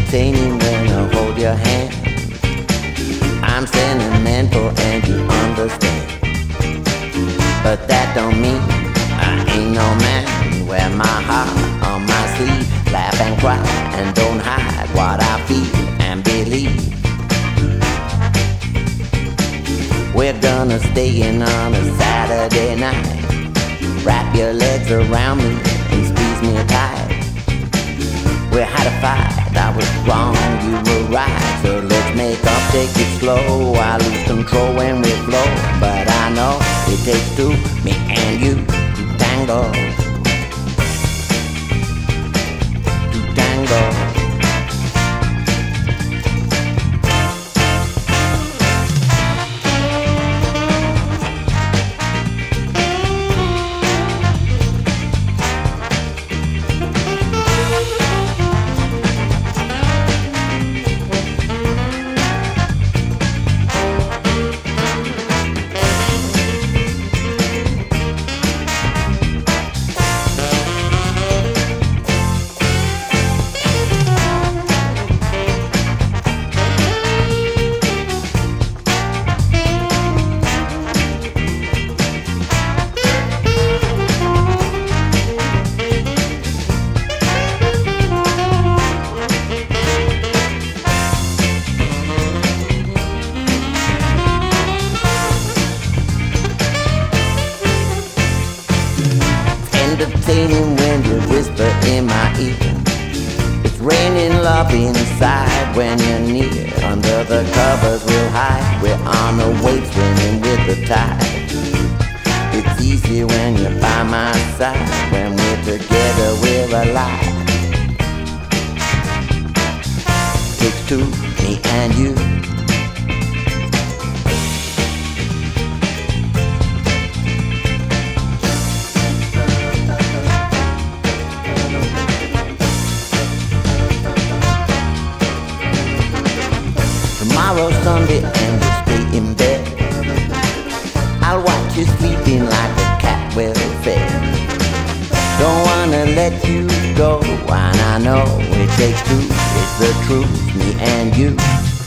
entertaining when I hold your hand. I'm sentimental and you understand, but that don't mean I ain't no man. Wear my heart on my sleeve, laugh and cry and don't hide what I feel and believe. We're gonna stay in on a Saturday night. Wrap your legs around me and squeeze me tight. We had a fight, I was wrong, you were right. So let's make up, take it slow. I lose control when we flow, but I know it takes two, me and you, to tango. To tango. Entertaining when you whisper in my ear. It's raining love inside when you're near. Under the covers we'll hide. We're on the wave swimming with the tide. It's easy when you're by my side. When we're together we're alive. Takes two, me and you. Tomorrow's Sunday and we'll stay in bed. I'll watch you sleeping like a cat well fed. Don't wanna let you go, and I know it takes two. It's the truth, me and you.